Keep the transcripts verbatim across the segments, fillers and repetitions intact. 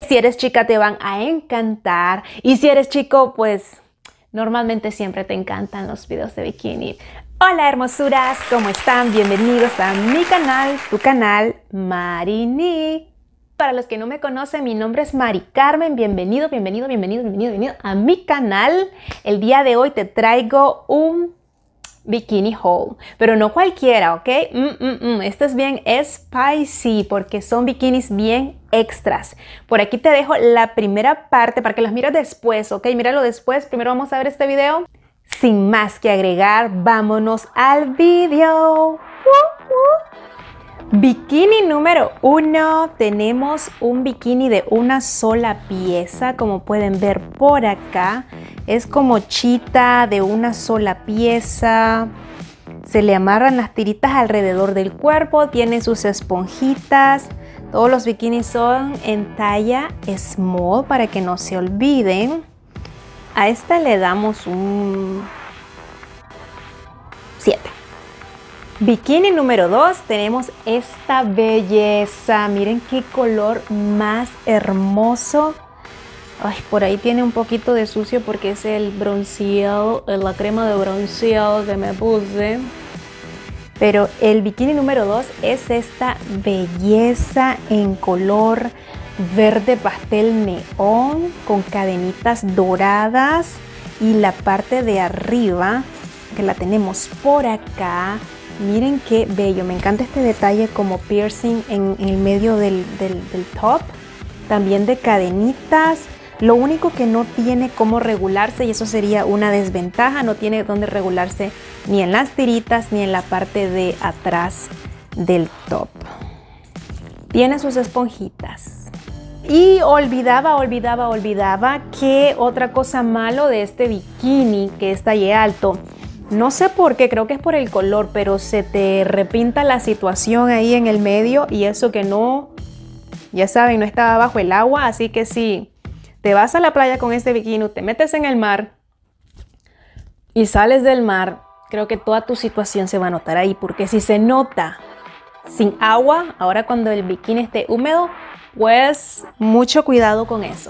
Si eres chica te van a encantar y si eres chico pues normalmente siempre te encantan los videos de bikini. Hola hermosuras, ¿cómo están? Bienvenidos a mi canal, tu canal Marini. Para los que no me conocen, mi nombre es Mari Carmen. Bienvenido, bienvenido, bienvenido, bienvenido, bienvenido a mi canal. El día de hoy te traigo un bikini haul, pero no cualquiera, ¿ok? Mm, mm, mm. Este es bien spicy porque son bikinis bien extras. Por aquí te dejo la primera parte para que los mires después, ¿ok? Míralo después. Primero vamos a ver este video. Sin más que agregar, vámonos al video. Uh, uh. Bikini número uno, tenemos un bikini de una sola pieza, como pueden ver por acá. Es como chita de una sola pieza. Se le amarran las tiritas alrededor del cuerpo, tiene sus esponjitas. Todos los bikinis son en talla small para que no se olviden. A esta le damos un siete. Bikini número dos, tenemos esta belleza. Miren qué color más hermoso. Ay, por ahí tiene un poquito de sucio porque es el bronceado, la crema de bronceado que me puse. Pero el bikini número dos es esta belleza en color verde pastel neón con cadenitas doradas y la parte de arriba que la tenemos por acá. Miren qué bello, me encanta este detalle como piercing en, en el medio del, del, del top, también de cadenitas. Lo único que no tiene cómo regularse, y eso sería una desventaja, no tiene dónde regularse ni en las tiritas ni en la parte de atrás del top. Tiene sus esponjitas. Y olvidaba, olvidaba, olvidaba que otra cosa malo de este bikini, que es talle alto, no sé por qué, creo que es por el color, pero se te repinta la situación ahí en el medio y eso que no, ya saben, no estaba bajo el agua, así que si te vas a la playa con este bikini, te metes en el mar y sales del mar, creo que toda tu situación se va a notar ahí, porque si se nota sin agua, ahora cuando el bikini esté húmedo, pues mucho cuidado con eso.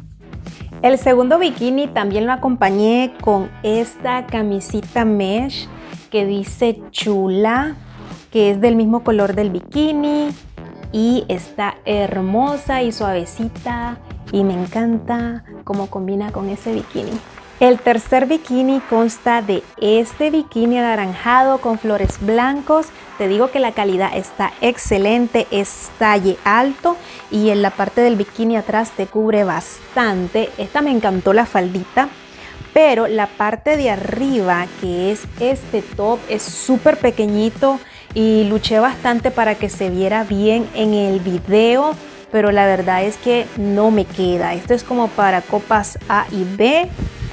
El segundo bikini también lo acompañé con esta camisita mesh que dice chula, que es del mismo color del bikini y está hermosa y suavecita y me encanta cómo combina con ese bikini. El tercer bikini consta de este bikini anaranjado con flores blancos. Te digo que la calidad está excelente, es talle alto y en la parte del bikini atrás te cubre bastante. Esta me encantó la faldita, pero la parte de arriba, que es este top, es súper pequeñito y luché bastante para que se viera bien en el video, pero la verdad es que no me queda. Esto es como para copas A y B.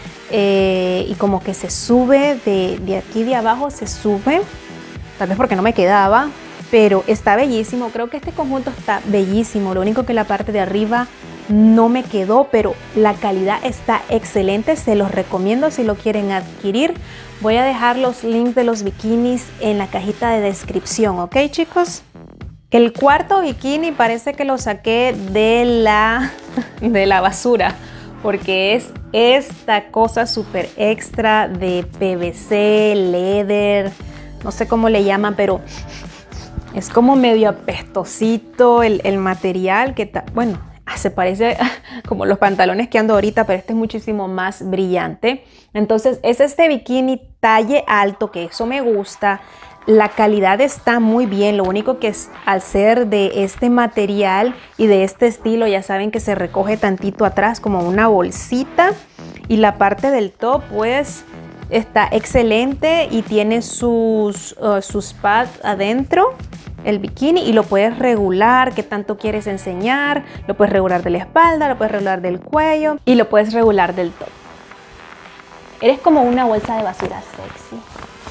Eh, y como que se sube de, de aquí de abajo, se sube, tal vez porque no me quedaba, pero está bellísimo. Creo que este conjunto está bellísimo, lo único que la parte de arriba no me quedó, pero la calidad está excelente, se los recomiendo si lo quieren adquirir. Voy a dejar los links de los bikinis en la cajita de descripción, ¿ok, chicos? El cuarto bikini parece que lo saqué de la, de la basura, porque es esta cosa súper extra de P V C, leather, no sé cómo le llaman, pero es como medio apestosito el, el material, que ta, bueno, se parece como los pantalones que ando ahorita, pero este es muchísimo más brillante. Entonces es este bikini talle alto, que eso me gusta. La calidad está muy bien, lo único que es al ser de este material y de este estilo, ya saben que se recoge tantito atrás como una bolsita, y la parte del top pues está excelente y tiene sus, uh, sus pads adentro, el bikini, y lo puedes regular, qué tanto quieres enseñar, lo puedes regular de la espalda, lo puedes regular del cuello y lo puedes regular del top. Eres como una bolsa de basura sexy.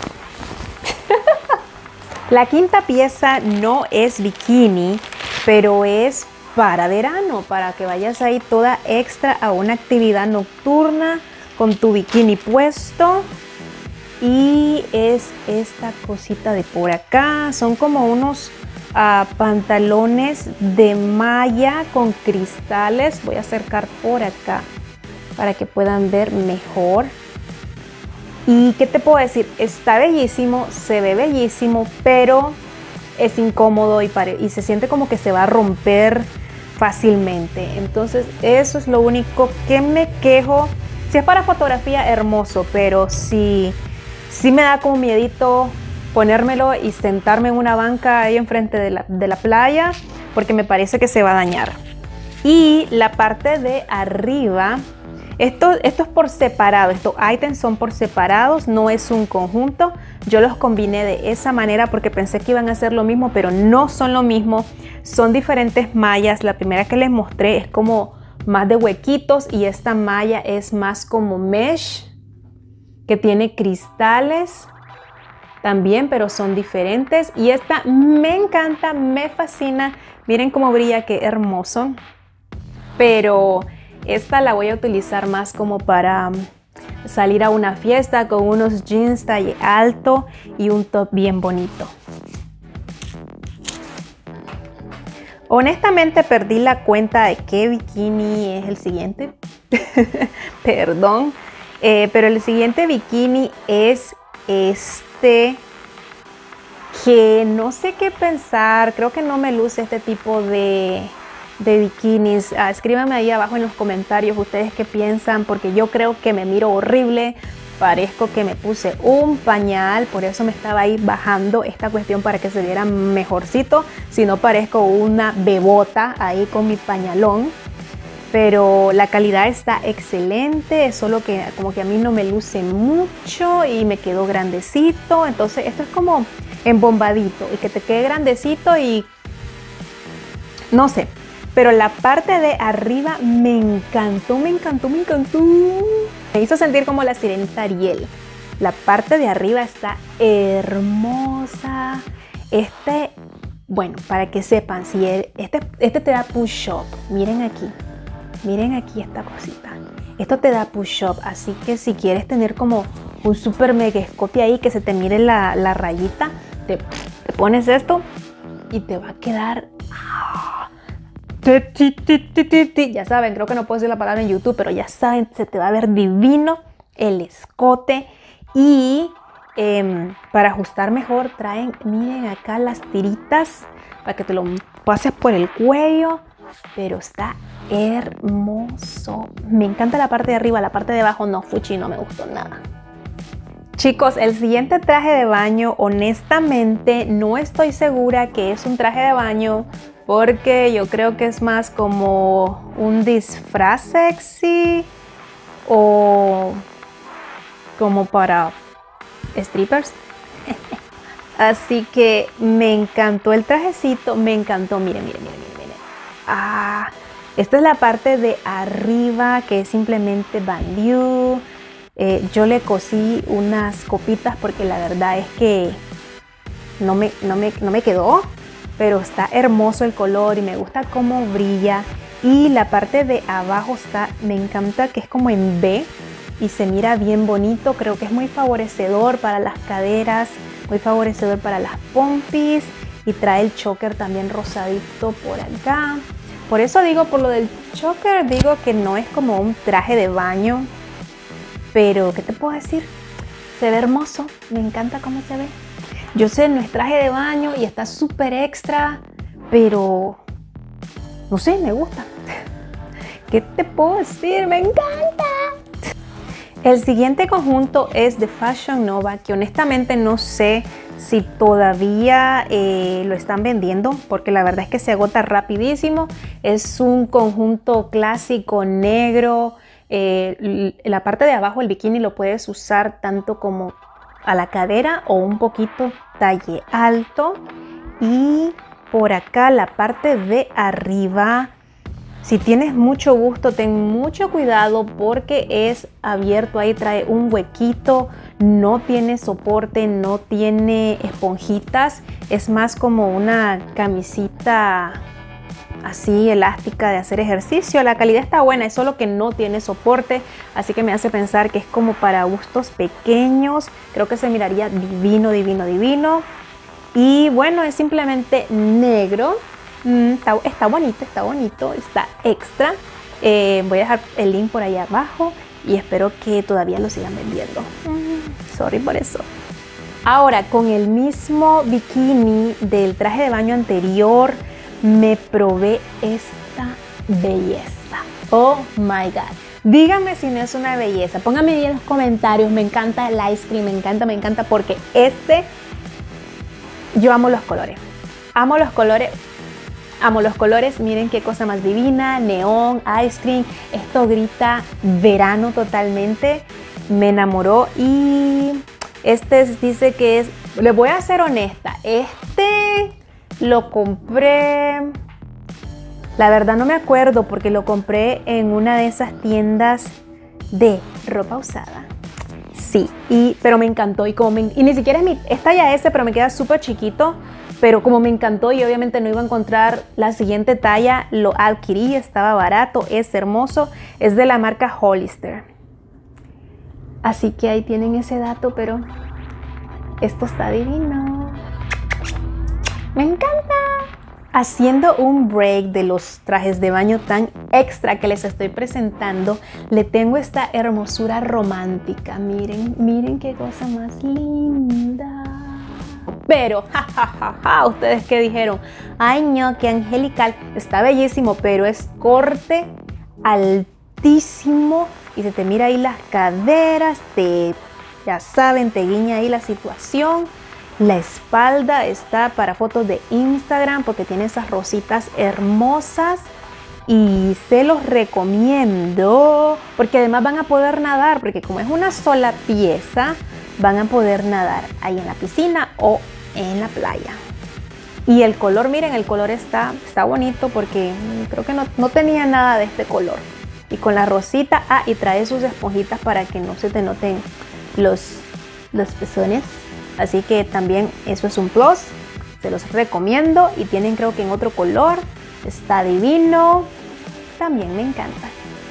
La quinta pieza no es bikini, pero es para verano, para que vayas ahí toda extra a una actividad nocturna con tu bikini puesto. Y es esta cosita de por acá, son como unos uh, pantalones de malla con cristales. Voy a acercar por acá para que puedan ver mejor. Y qué te puedo decir, está bellísimo, se ve bellísimo, pero es incómodo y, pare y se siente como que se va a romper fácilmente. Entonces eso es lo único que me quejo. Si es para fotografía, hermoso, pero si, si me da como miedito ponérmelo y sentarme en una banca ahí enfrente de la, de la playa, porque me parece que se va a dañar. Y la parte de arriba, esto, esto es por separado, estos ítems son por separados, no es un conjunto. Yo los combiné de esa manera porque pensé que iban a ser lo mismo, pero no son lo mismo. Son diferentes mallas. La primera que les mostré es como más de huequitos y esta malla es más como mesh, que tiene cristales también, pero son diferentes. Y esta me encanta, me fascina. Miren cómo brilla, qué hermoso. Pero esta la voy a utilizar más como para salir a una fiesta con unos jeans talle alto y un top bien bonito. Honestamente perdí la cuenta de qué bikini es el siguiente. Perdón. Eh, pero el siguiente bikini es este, que no sé qué pensar. Creo que no me luce este tipo de... de bikinis. Ah, escríbanme ahí abajo en los comentarios ustedes qué piensan, porque yo creo que me miro horrible, parezco que me puse un pañal, por eso me estaba ahí bajando esta cuestión para que se viera mejorcito, si no parezco una bebota ahí con mi pañalón. Pero la calidad está excelente, es solo que como que a mí no me luce mucho y me quedó grandecito. Entonces esto es como embombadito y que te quede grandecito y no sé. Pero la parte de arriba me encantó, me encantó, me encantó. Me hizo sentir como la sirenita Ariel. La parte de arriba está hermosa. Este, bueno, para que sepan, si este, este te da push-up. Miren aquí, miren aquí esta cosita. Esto te da push-up, así que si quieres tener como un super mega escote ahí, que se te mire la, la rayita, te, te pones esto y te va a quedar... Ya saben, creo que no puedo decir la palabra en YouTube, pero ya saben, se te va a ver divino el escote. Y eh, para ajustar mejor traen, miren acá las tiritas para que te lo pases por el cuello, pero está hermoso. Me encanta la parte de arriba, la parte de abajo no, fuchi, no me gustó nada. Chicos, el siguiente traje de baño, honestamente no estoy segura que es un traje de baño, porque yo creo que es más como un disfraz sexy o como para strippers. Así que me encantó el trajecito, me encantó. Miren, miren, miren, miren, miren. Ah, esta es la parte de arriba que es simplemente bandeau. Eh, yo le cosí unas copitas porque la verdad es que no me, no me, no me quedó. Pero está hermoso el color y me gusta cómo brilla. Y la parte de abajo está, me encanta que es como en V y se mira bien bonito. Creo que es muy favorecedor para las caderas, muy favorecedor para las pompis. Y trae el choker también rosadito por acá. Por eso digo, por lo del choker, digo que no es como un traje de baño. Pero, ¿qué te puedo decir? Se ve hermoso, me encanta cómo se ve. Yo sé, no es traje de baño y está súper extra, pero no sé, me gusta. ¿Qué te puedo decir? ¡Me encanta! El siguiente conjunto es de Fashion Nova, que honestamente no sé si todavía eh, lo están vendiendo, porque la verdad es que se agota rapidísimo. Es un conjunto clásico negro. Eh, la parte de abajo, el bikini, lo puedes usar tanto como a la cadera o un poquito talle alto. Y por acá la parte de arriba, si tienes mucho gusto, ten mucho cuidado porque es abierto, ahí trae un huequito, no tiene soporte, no tiene esponjitas, es más como una camisita así elástica de hacer ejercicio. La calidad está buena, es solo que no tiene soporte, así que me hace pensar que es como para bustos pequeños. Creo que se miraría divino, divino, divino. Y bueno, es simplemente negro. Mm, está, está bonito, está bonito, está extra. Eh, voy a dejar el link por ahí abajo y espero que todavía lo sigan vendiendo. Mm, sorry por eso. Ahora, con el mismo bikini del traje de baño anterior, me probé esta belleza. Oh my God. Díganme si no es una belleza. Pónganme ahí en los comentarios. Me encanta el ice cream, me encanta, me encanta porque este, yo amo los colores. Amo los colores. Amo los colores, miren qué cosa más divina, neón, ice cream, esto grita verano totalmente, me enamoró y este dice que es, le voy a ser honesta, este lo compré, la verdad no me acuerdo porque lo compré en una de esas tiendas de ropa usada. Sí, y, pero me encantó y, como me, y ni siquiera es mi, es talla S, pero me queda súper chiquito. Pero como me encantó y obviamente no iba a encontrar la siguiente talla, lo adquirí, estaba barato, es hermoso, es de la marca Hollister. Así que ahí tienen ese dato, pero esto está divino. Me encanta. Haciendo un break de los trajes de baño tan extra que les estoy presentando, le tengo esta hermosura romántica. Miren, miren qué cosa más linda. Pero, jajajaja, ja, ja, ja, ¿ustedes qué dijeron? Ay, no, qué angelical. Está bellísimo, pero es corte altísimo y se te mira ahí las caderas, te, ya saben, te guiña ahí la situación. La espalda está para fotos de Instagram porque tiene esas rositas hermosas y se los recomiendo porque además van a poder nadar porque como es una sola pieza, van a poder nadar ahí en la piscina o en la playa. Y el color, miren, el color está, está bonito porque creo que no, no tenía nada de este color. Y con la rosita, ah, y trae sus esponjitas para que no se te noten los, los pezones. Así que también eso es un plus, se los recomiendo. Y tienen creo que en otro color, está divino, también me encanta.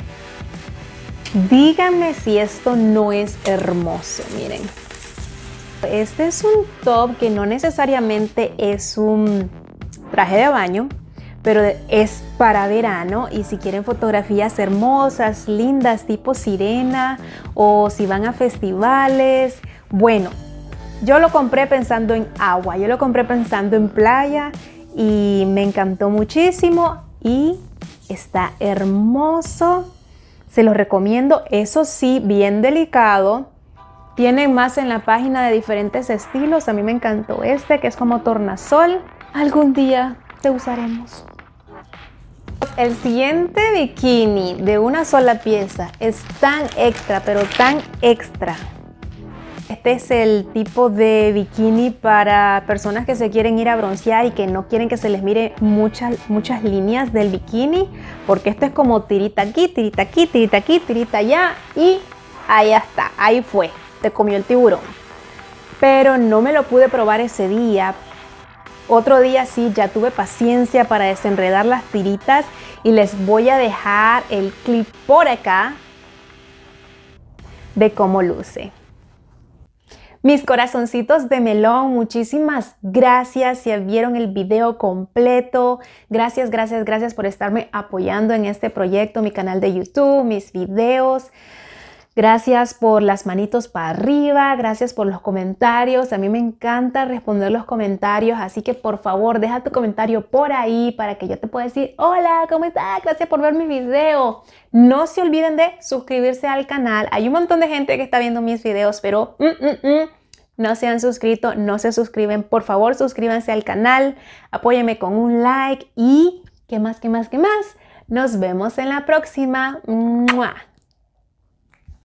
Díganme si esto no es hermoso, miren. Este es un top que no necesariamente es un traje de baño, pero es para verano y si quieren fotografías hermosas, lindas, tipo sirena o si van a festivales. Bueno, yo lo compré pensando en agua, yo lo compré pensando en playa y me encantó muchísimo y está hermoso. Se los recomiendo, eso sí, bien delicado. Tienen más en la página de diferentes estilos. A mí me encantó este, que es como tornasol. Algún día te usaremos. El siguiente bikini de una sola pieza es tan extra, pero tan extra. Este es el tipo de bikini para personas que se quieren ir a broncear y que no quieren que se les mire muchas, muchas líneas del bikini, porque esto es como tirita aquí, tirita aquí, tirita aquí, tirita allá y ahí está, ahí fue, te comió el tiburón. Pero no me lo pude probar ese día. Otro día sí, ya tuve paciencia para desenredar las tiritas y les voy a dejar el clip por acá de cómo luce. Mis corazoncitos de melón, muchísimas gracias si vieron el video completo. Gracias, gracias, gracias por estarme apoyando en este proyecto, mi canal de YouTube, mis videos. Gracias por las manitos para arriba, gracias por los comentarios. A mí me encanta responder los comentarios, así que por favor deja tu comentario por ahí para que yo te pueda decir hola, ¿cómo estás? Gracias por ver mi video. No se olviden de suscribirse al canal. Hay un montón de gente que está viendo mis videos, pero mm, mm, mm, no se han suscrito, no se suscriben. Por favor, suscríbanse al canal, apóyenme con un like y ¿qué más, qué más, qué más? Nos vemos en la próxima. ¡Mua!